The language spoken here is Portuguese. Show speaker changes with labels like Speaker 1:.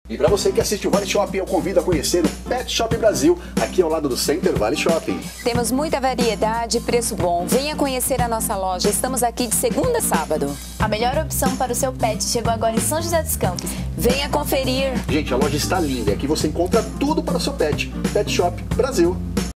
Speaker 1: E para você que assiste o Vale Shopping, eu convido a conhecer o Pet Shop Brasil, aqui ao lado do Center Vale Shopping.
Speaker 2: Temos muita variedade e preço bom. Venha conhecer a nossa loja. Estamos aqui de segunda a sábado.
Speaker 3: A melhor opção para o seu pet chegou agora em São José dos Campos.
Speaker 2: Venha conferir.
Speaker 1: Gente, a loja está linda. Aqui você encontra tudo para o seu pet. Pet Shop Brasil.